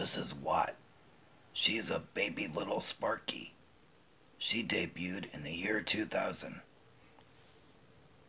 This is Watt. She's a baby little Sparky. She debuted in the year 2000.